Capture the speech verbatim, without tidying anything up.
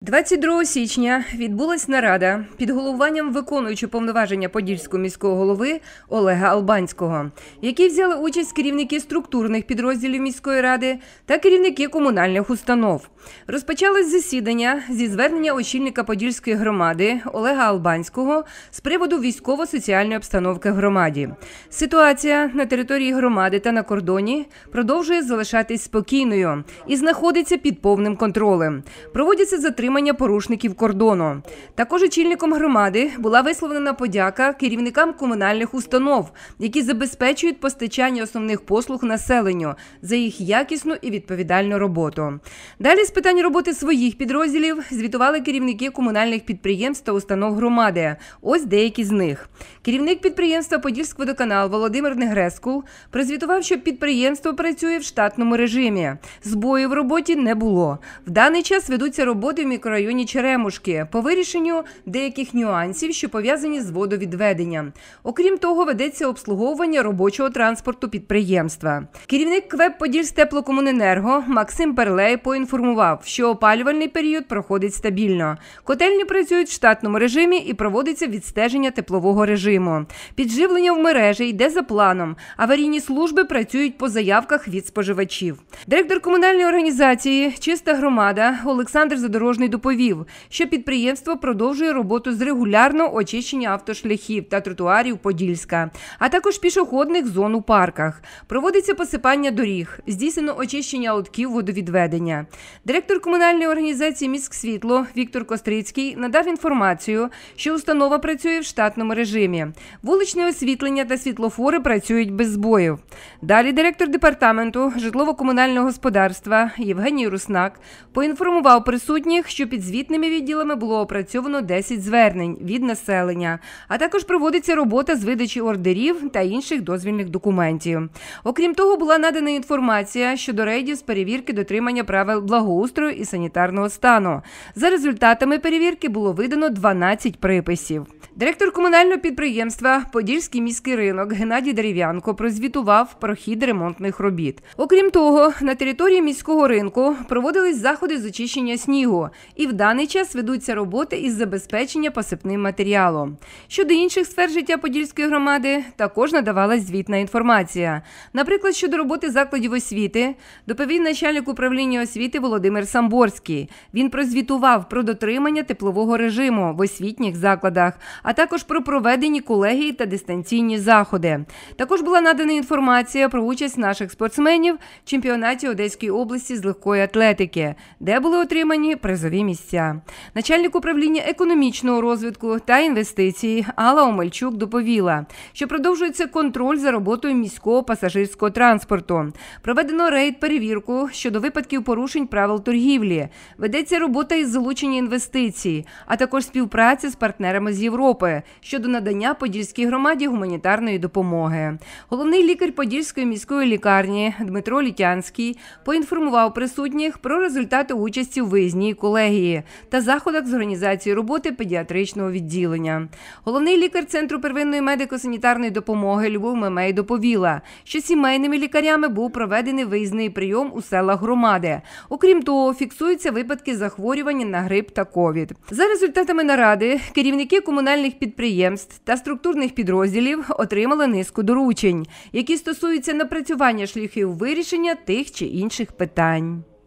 двадцять другого січня відбулась нарада під головуванням виконуючого повноваження Подільського міського голови Олега Албанського, в якій взяли участь керівники структурних підрозділів міської ради та керівники комунальних установ. Розпочалось засідання зі звернення очільника Подільської громади Олега Албанського з приводу військово-соціальної обстановки в громаді. Ситуація на території громади та на кордоні продовжує залишатись спокійною і знаходиться під повним контролем. Проводяться затримання порушників кордону. Також очільником громади була висловлена подяка керівникам комунальних установ, які забезпечують постачання основних послуг населенню за їх якісну і відповідальну роботу. Далі з питань роботи своїх підрозділів звітували керівники комунальних підприємств та установ громади. Ось деякі з них. Керівник підприємства «Подільськводоканал» Володимир Негрескул прозвітував, що підприємство працює в штатному режимі. Збоїв в роботі не було. В даний час ведуться роботи в мікрорайоні Черемушки по вирішенню деяких нюансів, що пов'язані з водовідведенням. Окрім того, ведеться обслуговування робочого транспорту підприємства. Керівник КВЕП «Подільстеплокомуненерго» Максим Перлей поінформував, що опалювальний період проходить стабільно. Котельні працюють в штатному режимі і проводиться відстеження теплового режиму. Підживлення в мережі йде за планом. Аварійні служби працюють по заявках від споживачів. Директор комунальної організації «Чиста громада» Олександр Задорожний доповів, що підприємство продовжує роботу з регулярного очищення автошляхів та тротуарів Подільська, а також пішохідних зон у парках. Проводиться посипання доріг, здійснено очищення лотків водовідведення. Директор комунальної організації «Міськсвітло» Віктор Кострицький надав інформацію, що установа працює в штатному режимі. Вуличне освітлення та світлофори працюють без збоїв. Далі директор департаменту житлово-комунального господарства Євгеній Руснак поінформував присутніх, що під звітними відділами було опрацьовано десять звернень від населення, а також проводиться робота з видачі ордерів та інших дозвільних документів. Окрім того, була надана інформація щодо рейдів з перевірки дотримання правил благоустрою і санітарного стану. За результатами перевірки було видано дванадцять приписів. Директор комунального підприємства «Подільський міський ринок» Геннадій Дерев'янко прозвітував про хід ремонтних робіт. Окрім того, на території міського ринку проводились заходи з очищення снігу, і в даний час ведуться роботи із забезпечення посипним матеріалом. Щодо інших сфер життя Подільської громади також надавалась звітна інформація. Наприклад, щодо роботи закладів освіти доповів начальник управління освіти Володимир Самборський. Він прозвітував про дотримання теплового режиму в освітніх закладах, а також про проведені колегії та дистанційні заходи. Також була надана інформація про участь наших спортсменів в чемпіонаті Одеської області з легкої атлетики, де були отримані призові місця. Начальник управління економічного розвитку та інвестицій Алла Омельчук доповіла, що продовжується контроль за роботою міського пасажирського транспорту. Проведено рейд-перевірку щодо випадків порушень правил торгівлі. Ведеться робота із залучення інвестицій, а також співпраця з партнерами з Європи щодо надання Подільській громаді гуманітарної допомоги. Головний лікар Подільської міської лікарні Дмитро Літянський поінформував присутніх про результати участі у виїзній колегії та заходах з організації роботи педіатричного відділення. Головний лікар Центру первинної медико-санітарної допомоги Любов Мемей доповіла, що сімейними лікарями був проведений виїзний прийом у селах громади. Окрім того, фіксуються випадки захворювання на грип та ковід. За результатами наради керівники комунальних підприємств та структурних підрозділів отримали низку доручень, які стосуються напрацювання шляхів вирішення тих чи інших питань.